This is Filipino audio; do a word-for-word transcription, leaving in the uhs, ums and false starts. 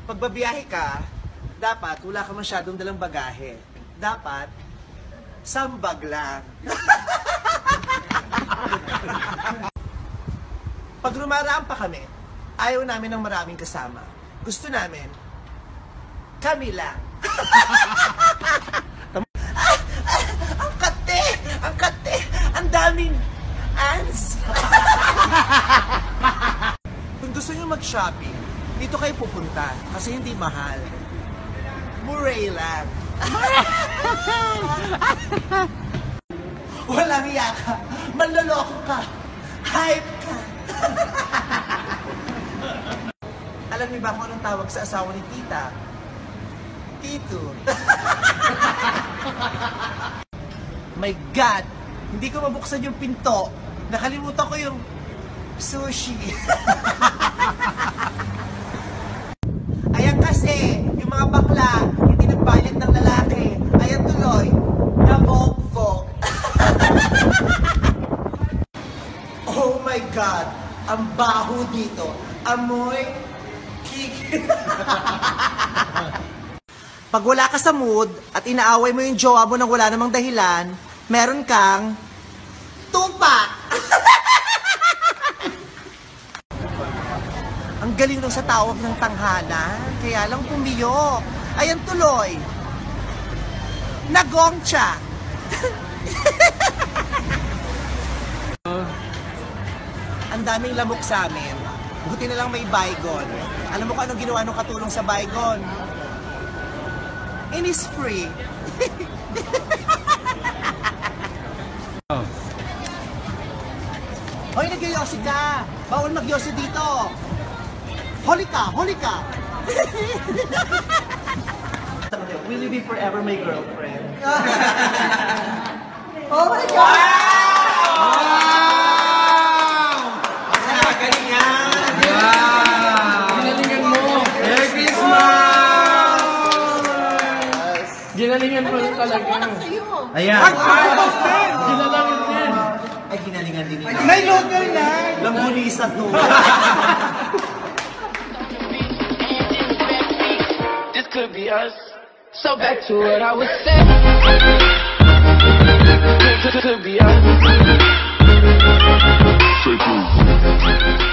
pag babiyahe ka, dapat wala ka masyadong dalang bagahe. Dapat, sambag lang. Pag rumaraan pa kami, ayaw namin ng maraming kasama. Gusto namin, kami lang. ah, ah, ang kate! Ang kate! Ang daming ants! Kung gusto nyo mag-shopping, dito kayo pupunta kasi hindi mahal. Murray lang. Walang iya ka. Manloloko ka. Hype ka. Alam niyo ba kung anong tawag sa asawa ni tita? Tito. My God! Hindi ko mabuksan yung pinto. Nakalimutan ko yung sushi. Ayan kasi, yung mga bakla, hindi nagbayad ng lalaki. Ayan tuloy, na-vogue-vogue. Oh my God! Ang baho dito. Amoy kiki. Pag wala ka sa mood at inaaway mo yung jowa mo nang wala namang dahilan, meron kang tupak. Ang galing nung sa tawag ng tanghalan, kaya lang pumiyok. Ayan tuloy. Nagongcha. Ang daming lamok sa amin. Buti na lang may Baygon. Alam mo kung anong ginawa nung katulong sa Baygon? Innisfree. Oh. Hoy, nagyoyosi ka. Bawal magyosi dito. Holi ka, holi ka. Will you be forever my girlfriend? Oh my God! Wow! Galing yan! Wow! Ginalingan mo! Merry Christmas! Ginalingan mo talaga. Ayan! Ginalingan din! Ay, ginalingan din nila. May local na! Lambulisa to. This could be us. So back to what I was saying. This could be us.